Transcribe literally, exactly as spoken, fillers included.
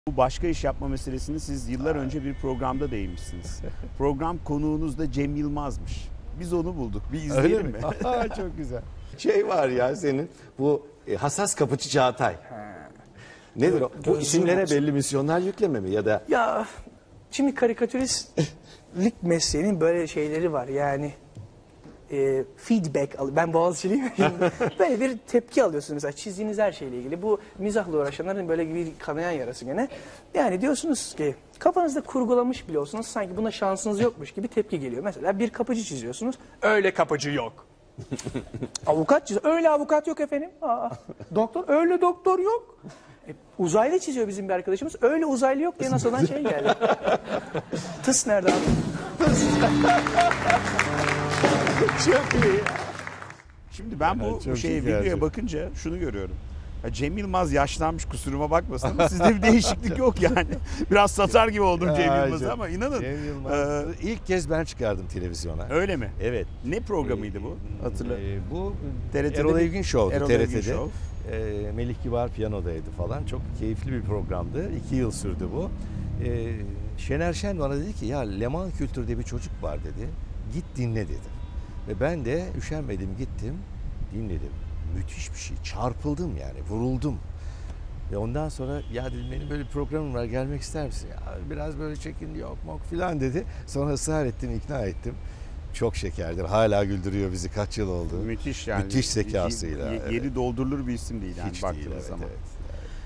Bu başka iş yapma meselesini siz yıllar önce bir programda değinmişsiniz. Program konuğunuz da Cem Yılmaz'mış. Biz onu bulduk. Bir izleyelim mi? Çok güzel. Şey var ya senin bu e, hassas kapıcı Çağatay. Nedir o? Bu isimlere belli misyonlar yükleme mi ya da Ya şimdi karikatüristlik mesleğinin böyle şeyleri var yani e, feedback al- ben Boğaziçi'liyim ya şimdi. Böyle bir tepki alıyorsunuz mesela çizdiğiniz her şeyle ilgili. Bu mizahla uğraşanların böyle bir kanayan yarası gene. Yani diyorsunuz ki kafanızda kurgulamış bile olsanız sanki buna şansınız yokmuş gibi tepki geliyor. Mesela bir kapıcı çiziyorsunuz. Öyle kapıcı yok. Avukat çiziyor. Öyle avukat yok efendim. Aa, doktor öyle doktor yok. E, uzaylı çiziyor bizim bir arkadaşımız. Öyle uzaylı yok diye NASA'dan şey geldi. Tıs nerede abi? Çok iyi. Şimdi ben bu Evet, çok şeye iyi videoya gerçek. bakınca şunu görüyorum. Ya Cem Yılmaz yaşlanmış, kusuruma bakmasın ama sizde bir değişiklik yok yani. Biraz satar gibi oldum Cem Ay, Yılmaz'ı Cem- ama inanın. Cem Yılmaz. e, İlk kez ben çıkardım televizyona. öyle mi? Evet. Ne programıydı bu? Hatırla. Ee, bu T R T'de Erol bir- Evgin Show'du Erol T R Evgin T'de. Show. Ee, Melih Kibar piyanodaydı falan. Çok keyifli bir programdı. İki yıl sürdü bu. Ee, Şener Şen bana dedi ki ya Leman Kültür'de bir çocuk var dedi. Git dinle dedi. Ve ben de üşenmedim gittim. Dinledim. Müthiş bir şey. Çarpıldım yani. Vuruldum. Ve ondan sonra ya dedim benim böyle bir programım var gelmek ister misin? Ya biraz böyle çekin yok mok filan dedi. Sonra ısrar ettim ikna ettim. Çok şekerdir. Hala güldürüyor bizi kaç yıl oldu. Müthiş yani. Müthiş zekasıyla, Ye- evet. Yeri doldurulur bir isim değil yani Hiç baktığınız değil, evet, zaman. evet.